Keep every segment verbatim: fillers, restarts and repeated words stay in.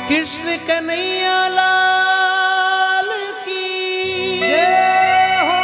कृष्ण कन्हैया लाल की जय हो।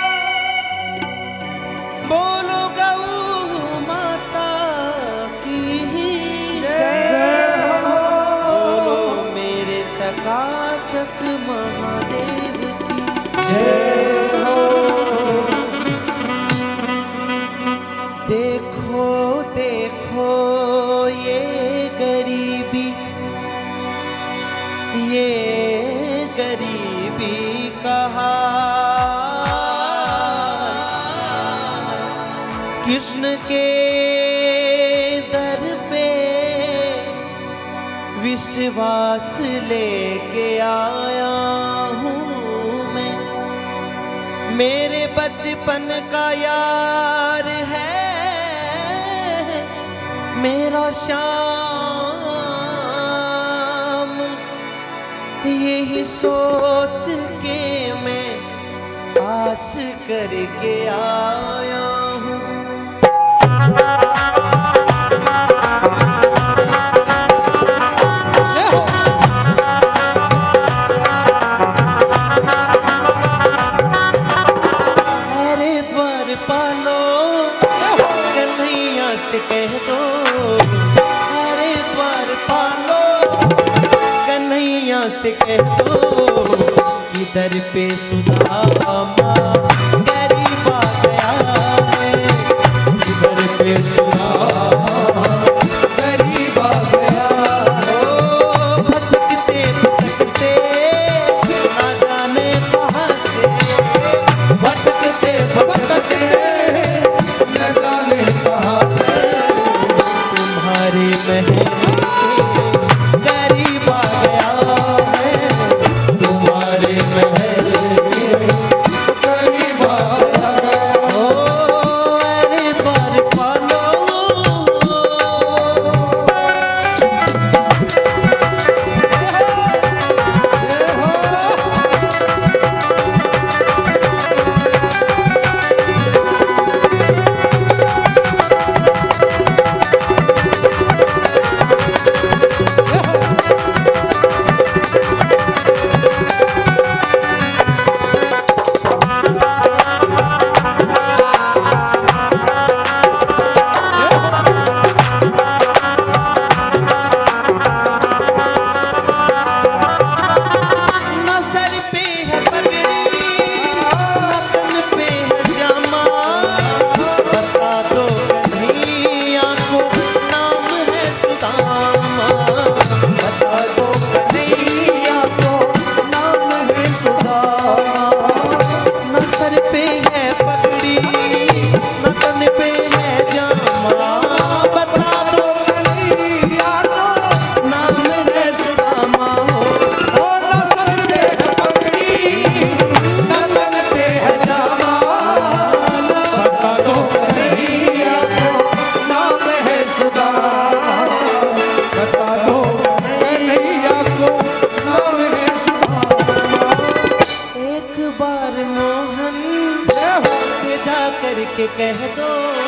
बोलो गौ माता की जय हो। बोलो मेरे चकाचक महादेव की जय हो। देखो देखो ये गरीबी, ये गरीबी कहा कृष्ण के दर पे विश्वास लेके आया हूँ मैं। मेरे बचपन का यार है मेरा श्याम, यही सोच के मैं आस करके आया हूँ। अरे द्वार पालो कन्हैया से कह दो, अरे द्वार पालो कन्हैया से कह दो कि दर पे सुदामा गरीब आ गया है। दर पे सुदामा गरीब आ गया। ओ भटकते भटकते ना जाने कहाँ से, भटकते भटकते न जाने कहाँ से तुम्हारे महल गरीब आ गया है। तुम्हारे महल गरीब आ गया। ओ अरे द्वार पालो करके कह दो,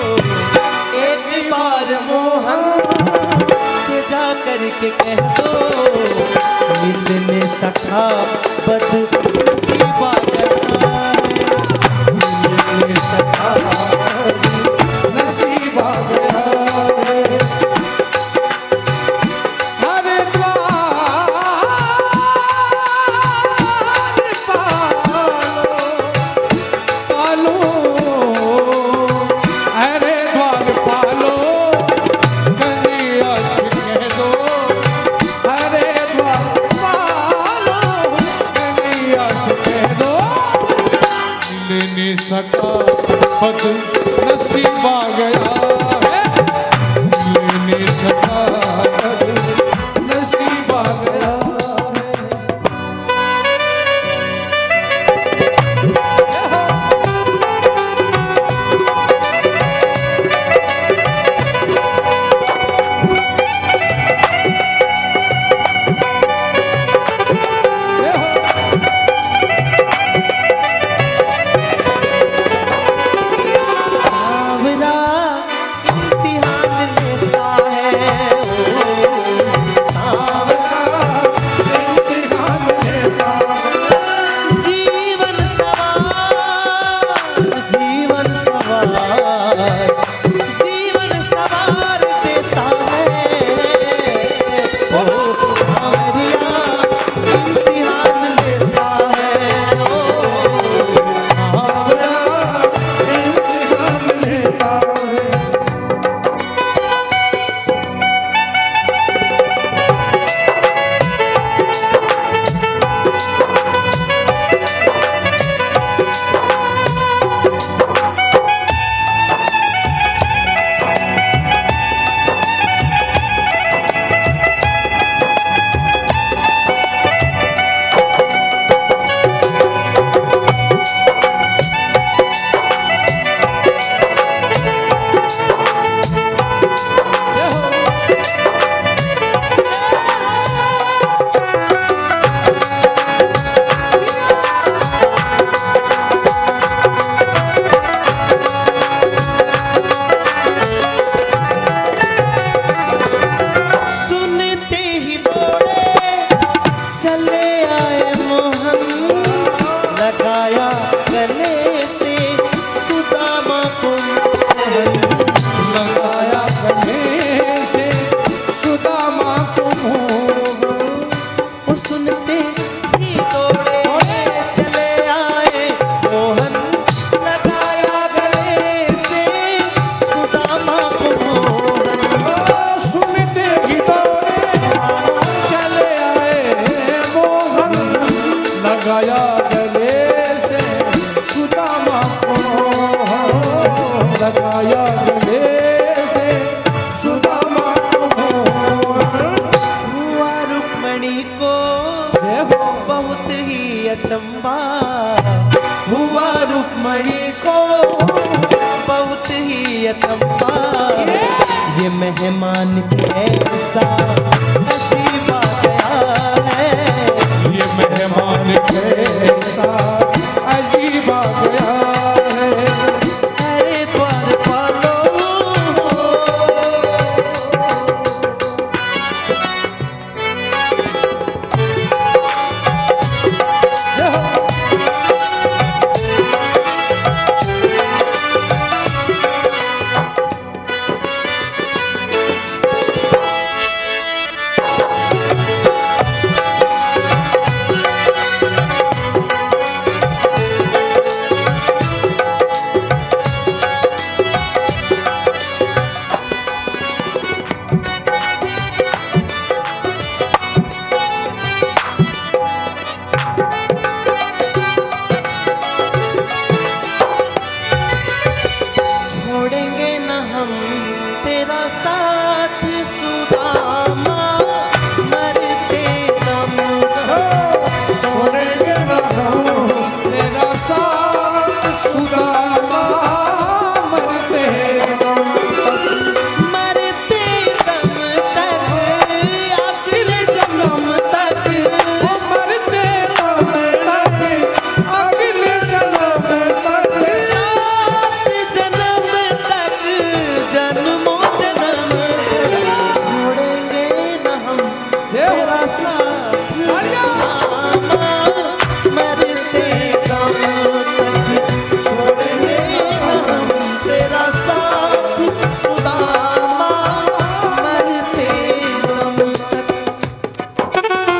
एक बार मोहन से जा करके कह दो मिलने सखा बद नसीब आ गया है। मिलने सखा नसीब आ गया है। हरे द्वार पालो सका पद नसीब आ गया है। लेने सका पद नसीब आ गया चले आए मोहन लगाया गले से सुदामा को मोहन लगाया गले से सुदामा को मोहन। वो सुनते ही दौड़े चले आए मोहन लगाया गले से सुदामा को मोहन। सुनते ही दौड़े चले आए मोहन लगाया गले से सुदामा को मोहन। लगाया गले से सुदामा को मोहन। हुआ रुक्मणी को जय हो बहुत ही अचंबा, हुआ रुक्मणी को बहुत ही अचंबा। ये मेहमान कैसा अजीब आ गया है, ये मेहमान कैसा अजीब आ गया है। अरे द्वारपालो जय हो छोड़ेंगे न हम तेरा साथ सुदामा, मरते दम तक। छोड़ेंगे न हम तेरा साथ सुदामा, मरते दम तक। मरते दम तक अगले जन्म तक, मरते दम तक अगले जन्म तक। सात जन्म तक जन्मों जन्म छोड़ेंगे न हम तेरा साथ सुदामा, मरते दम तक। छोड़ेंगे न हम तेरा साथ सुदामा, मरते दम तक।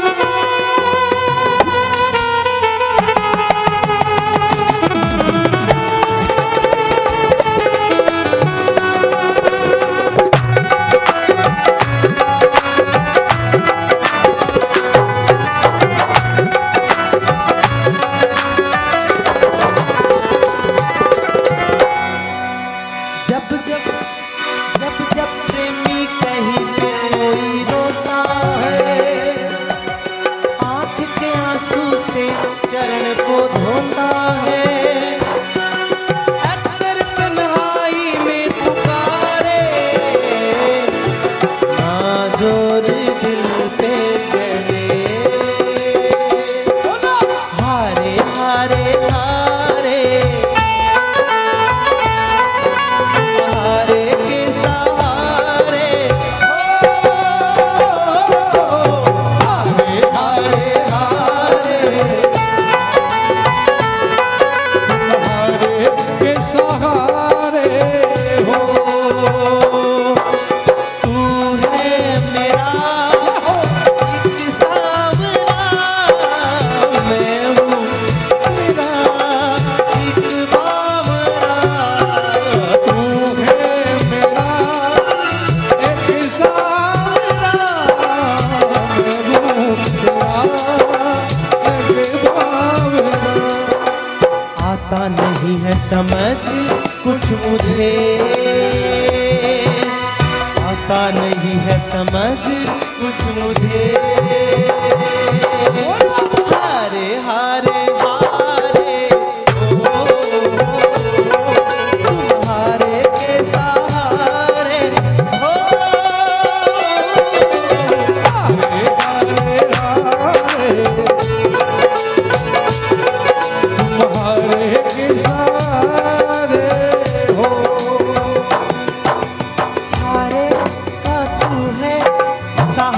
जब जब जब जब प्रेमी कहीं पे कोई रोता है, आंख के आंसू से चरण को धोता है। अक्सर तन्हाई में पुकारे, नाजोर दिल पे चले। हारे हारे हारे हारे के सहारे, हारे हारे हारे तुम्हारे के सहारे हो। तू है मेरा एक सावरा, मैं हूँ तेरा एक बावरा। तू है मेरा एक सहारा, मैं हूँ तेरा एक बावरा। आता नहीं है समझ कुछ मुझे, आता नहीं है समझ कुछ मुझे। हारे हारे हारे ओ, तुम्हारे के सहारे हो। हारे हारे हारे तुम्हारे के सहारे हो। हारे का तू है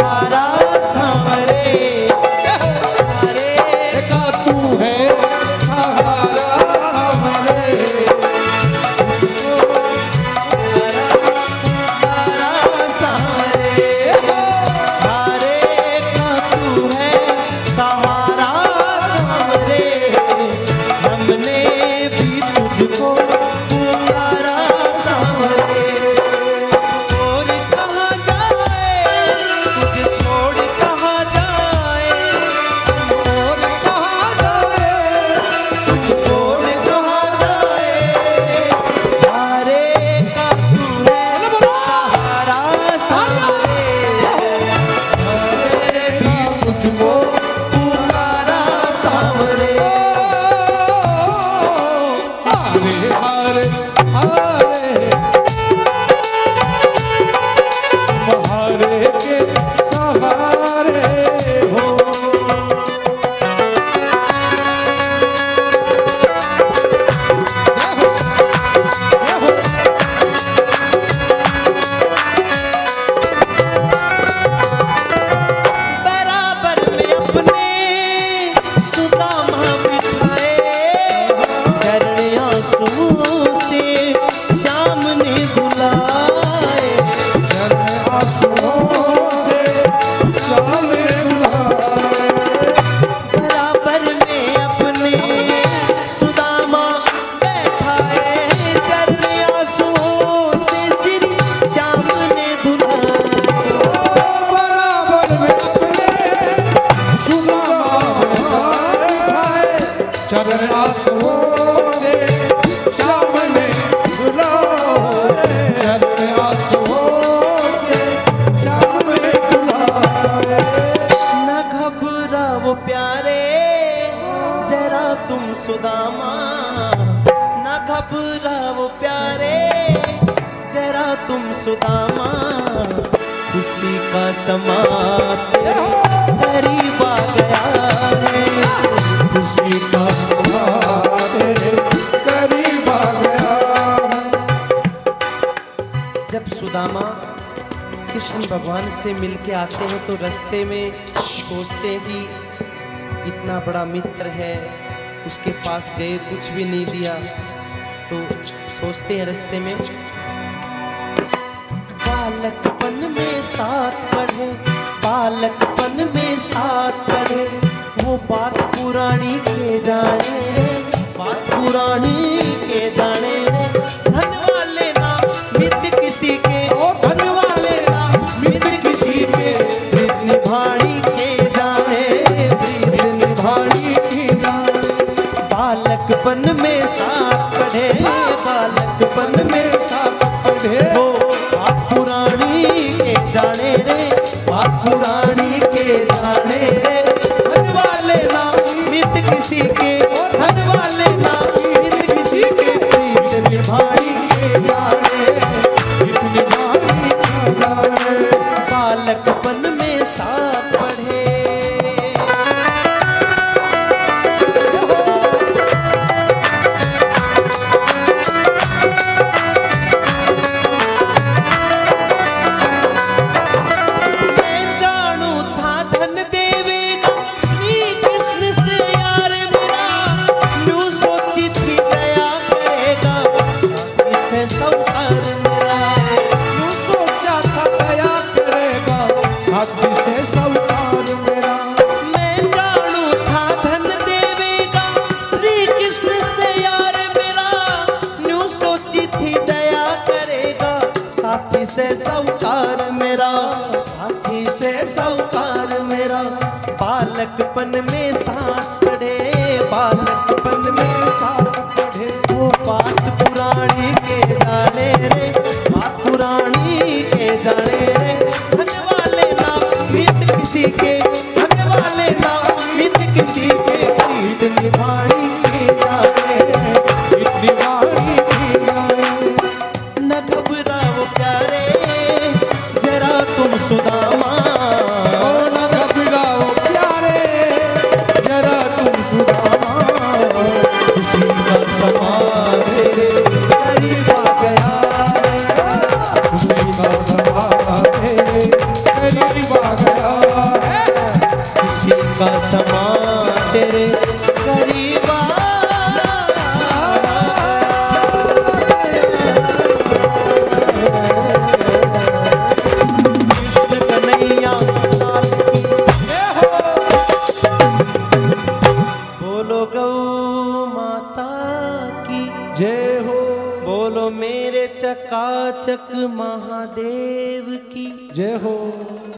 प्यारे हो। चरण आंसुओं से श्याम ने बुलाए, चरण आंसुओं से श्याम ने बुलाए। न घबराओ प्यारे जरा तुम सुदामा, न घबराओ प्यारे जरा तुम सुदामा, खुशी का समा तेरे करीब आ गया है, खुशी का समा तेरे करीब आ गया। जब सुदामा कृष्ण भगवान से मिलके आते हैं तो रास्ते में सोचते हैं कि इतना बड़ा मित्र है, उसके पास गए कुछ भी नहीं दिया, तो सोचते हैं रास्ते में बालकपन में साथ पढ़े, बालकपन में साथ पढ़े, वो बात पुरानी के जाने रे, बात पुरानी के जाने रे, धन वाले ना मित्र किसी के, धन वाले ना मित्र किसी के, प्रीत निभानी के जाने, प्रीत निभानी के जाने। बालकपन में साथ पढ़े, बालकपन में साथ पढ़े, वो बात पुरानी के जाने रे, बात पुरानी के जाने रे, धन वाले ना मित्र किसी के, धन वाले ना मित्र किसी के, प्रीत निभानी के जाने, प्रीत निभानी के जाने। बालकपन में साथ पढ़े। से साहूकार मेरा, साथी से साहूकार मेरा, बालकपन में साथ पढ़े, बालकपन में साथ पढ़े, वो बात पुरानी के जाने रे, बात पुरानी के जाने रे, धन वाले ना मित्र किसी के, धन वाले ना मित्र किसी के, प्रीत निभानी के जाने, प्रीत निभानी के जाने। न घबराओ प्यारे जरा तुम सुदामा, ओ न घबराओ प्यारे जरा तुम सुदामा, खुशी का समा तेरे करीब आ गया है, खुशी का समा तेरे करीब आ गया है, खुशी का समा तेरे करीब आ जय हो, बोलो मेरे चकाचक महादेव की जय हो।